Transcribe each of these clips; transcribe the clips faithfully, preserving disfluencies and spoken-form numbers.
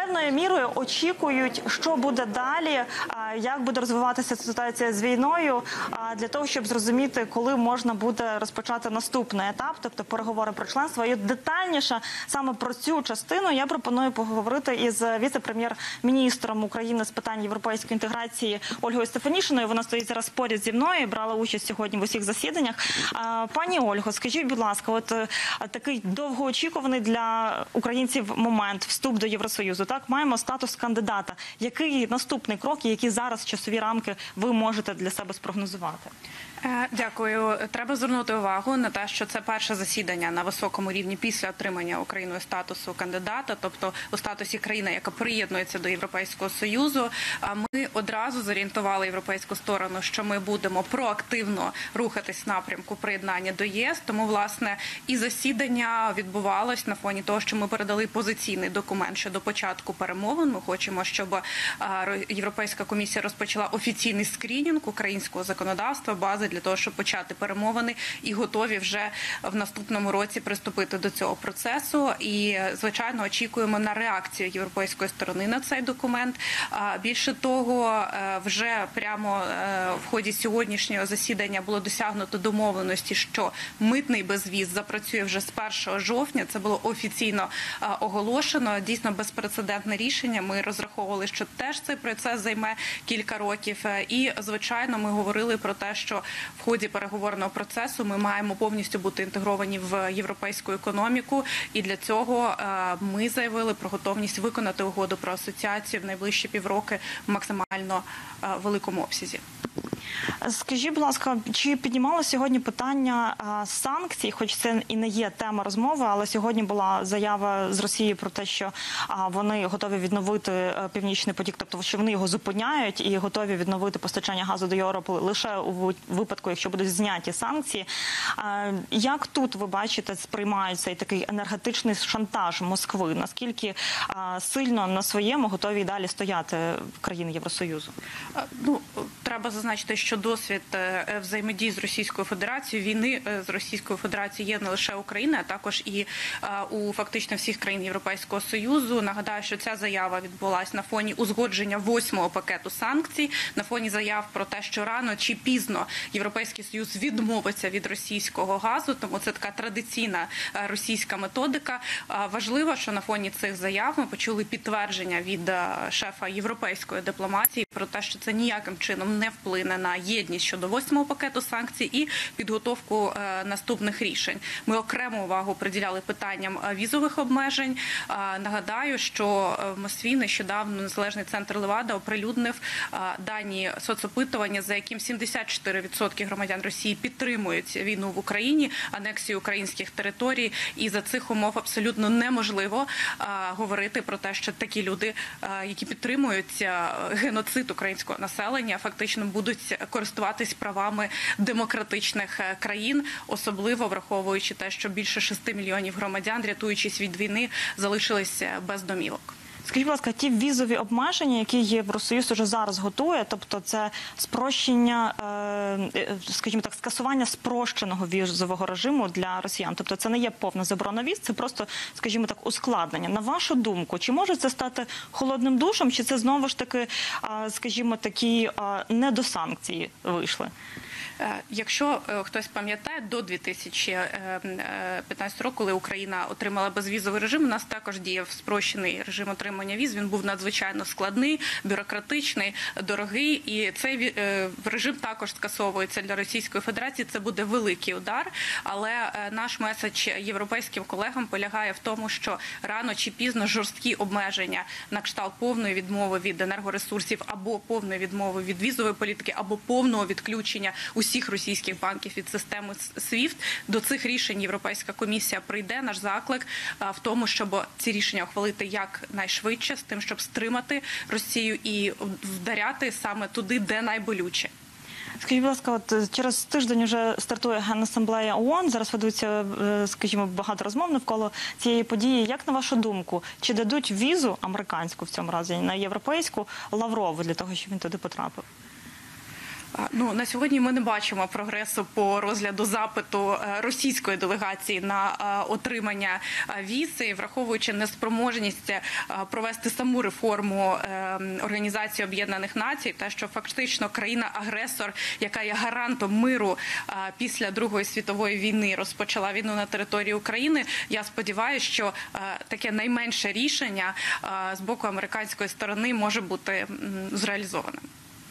певною мірою очікують, що буде далі, як буде розвиватися ситуація з війною, для того, щоб зрозуміти, коли можна буде розпочати наступний етап, тобто переговори про членство. І детальніше саме про цю частину я пропоную поговорити із віце-прем'єр-міністром України з питань європейської інтеграції Ольгою Стефанішиною. Вона стоїть зараз поряд зі мною, брала участь сьогодні в усіх засіданнях. Пані Ольго, скажіть, будь ласка, от такий довгоочікуваний для українців момент, вступ до Євросоюзу, так, маємо статус кандидата. Який наступний крок і які зараз часові рамки ви можете для себе спрогнозувати? Дякую. Треба звернути увагу на те, що це перше засідання на високому рівні після отримання Україною статусу кандидата, тобто у статусі країни, яка приєднується до Європейського Союзу. Ми одразу зорієнтували європейську сторону, що ми будемо проактивно рухатись в напрямку приєднання до ЄС. Тому, власне, і засідання відбувалось на фоні того, що ми передали позиційний документ щодо початку перемовин. Ми хочемо, щоб Європейська комісія розпочала офіційний скринінг українського законодавства, бази для того, щоб почати перемовини і готові вже в наступному році приступити до цього процесу. І, звичайно, очікуємо на реакцію європейської сторони на цей документ. Більше того, вже прямо в ході сьогоднішнього засідання було досягнуто домовленості, що митний безвіз запрацює вже з першого жовтня. Це було офіційно оголошено. Дійсно, безпрецедентне рішення. Ми розраховували, що теж цей процес займе кілька років. І, звичайно, ми говорили про те, що в ході переговорного процесу ми маємо повністю бути інтегровані в європейську економіку. І для цього ми заявили про готовність виконати угоду про асоціацію в найближчі півроки в максимально великому обсязі. Скажіть, будь ласка, чи піднімало сьогодні питання санкцій, хоч це і не є тема розмови, але сьогодні була заява з Росії про те, що вони готові відновити Північний потік, тобто що вони його зупиняють і готові відновити постачання газу до Європи лише у випадку, якщо будуть зняті санкції. Як тут, ви бачите, сприймають цей такий енергетичний шантаж Москви? Наскільки сильно на своєму готові і далі стояти країни Євросоюзу? Ну, треба зазначити, що досвід взаємодії з Російською Федерацією, війни з Російською Федерацією є не лише Україна, а також і у фактично всіх країн Європейського Союзу. Нагадаю, що ця заява відбулася на фоні узгодження восьмого пакету санкцій, на фоні заяв про те, що рано чи пізно Європейський Союз відмовиться від російського газу, тому це така традиційна російська методика. Важливо, що на фоні цих заяв ми почули підтвердження від шефа європейської дипломатії про те, що це ніяким чином не вплине на єдність щодо восьмого пакету санкцій і підготовку наступних рішень. Ми окрему увагу приділяли питанням візових обмежень. Нагадаю, що в Москві нещодавно Незалежний центр Левада оприлюднив дані соцопитування, за яким сімдесят чотири відсотки громадян Росії підтримують війну в Україні, анексію українських територій, і за цих умов абсолютно неможливо говорити про те, що такі люди, які підтримують геноцид українського населення, фактично будуть користуватись правами демократичних країн, особливо враховуючи те, що більше шести мільйонів громадян, рятуючись від війни, залишилися без домівок. Скажіть, будь ласка, ті візові обмеження, які Євросоюз уже зараз готує, тобто це спрощення, скажімо так, скасування спрощеного візового режиму для росіян, тобто це не є повна заборона віз, це просто, скажімо так, ускладнення. На вашу думку, чи може це стати холодним душем, чи це знову ж таки, скажімо, такі не до санкцій вийшли? Якщо хтось пам'ятає, до дві тисячі п'ятнадцятого року, коли Україна отримала безвізовий режим, у нас також діяв спрощений режим отримання віз. Він був надзвичайно складний, бюрократичний, дорогий. І цей режим також скасовується для Російської Федерації. Це буде великий удар. Але наш меседж європейським колегам полягає в тому, що рано чи пізно жорсткі обмеження на кшталт повної відмови від енергоресурсів або повної відмови від візової політики, або повного відключення усіх російських банків від системи свіфт. До цих рішень Європейська комісія прийде. Наш заклик в тому, щоб ці рішення ухвалити якнайшвидше, з тим, щоб стримати Росію і вдаряти саме туди, де найболюче. Скажіть, будь ласка, от через тиждень вже стартує Генасамблея ООН, зараз ведуться, скажімо, багато розмов навколо цієї події. Як на вашу думку, чи дадуть візу американську в цьому разі на європейську Лаврову для того, щоб він туди потрапив? А, Ну, на сьогодні ми не бачимо прогресу по розгляду запиту е, російської делегації на е, отримання е, віз, і враховуючи неспроможність е, провести саму реформу е, Організації Об'єднаних Націй, те, що фактично країна-агресор, яка є гарантом миру е, після Другої світової війни, розпочала війну на території України, я сподіваюся, що е, таке найменше рішення е, з боку американської сторони може бути м, зреалізованим.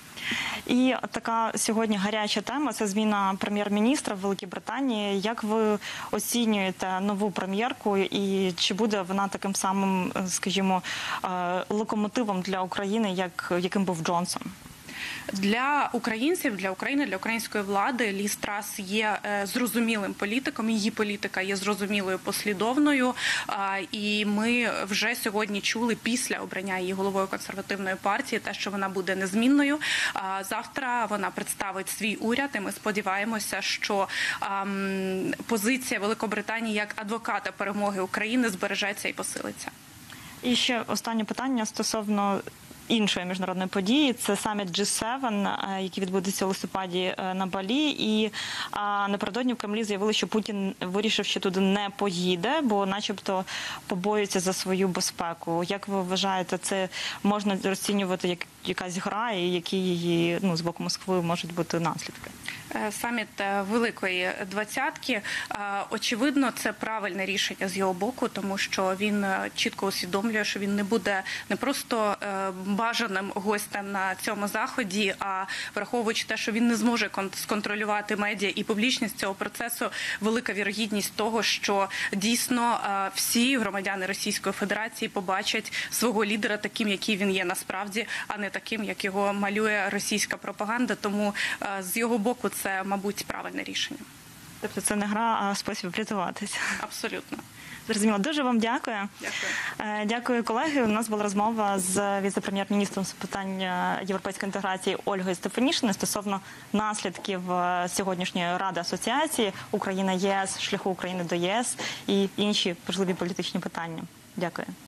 І така сьогодні гаряча тема – це зміна прем'єр-міністра в Великій Британії. Як ви оцінюєте нову прем'єрку і чи буде вона таким самим, скажімо, локомотивом для України, як яким був Джонсон? Для українців, для України, для української влади Ліз Трас є е, зрозумілим політиком, її політика є зрозумілою, послідовною, а, і ми вже сьогодні чули після обрання її головою консервативної партії те, що вона буде незмінною. А завтра вона представить свій уряд, і ми сподіваємося, що а, м, позиція Великобританії як адвоката перемоги України збережеться і посилиться. І ще останнє питання стосовно іншої міжнародної події. Це саміт джі севен, який відбудеться у листопаді на Балі. І а, напередодні в Кремлі заявили, що Путін вирішив, що туди не поїде, бо начебто побоюється за свою безпеку. Як ви вважаєте, це можна розцінювати як якась гра, і які її, ну, з боку Москви можуть бути наслідки? Саміт Великої Двадцятки, очевидно, це правильне рішення з його боку, тому що він чітко усвідомлює, що він не буде не просто бажаним гостем на цьому заході, а враховуючи те, що він не зможе сконтролювати медіа і публічність цього процесу, велика вірогідність того, що дійсно всі громадяни Російської Федерації побачать свого лідера таким, який він є насправді, а не таким, як його малює російська пропаганда. Тому з його боку це, мабуть, правильне рішення. Тобто це не гра, а спосіб врятуватися. Абсолютно. Зрозуміло. Дуже вам дякую. Дякую. Дякую, колеги. У нас була розмова з віце-прем'єр-міністром з питань європейської інтеграції Ольгою Стефанішиною стосовно наслідків сьогоднішньої Ради асоціації Україна-ЄС, шляху України до ЄС і інші важливі політичні питання. Дякую.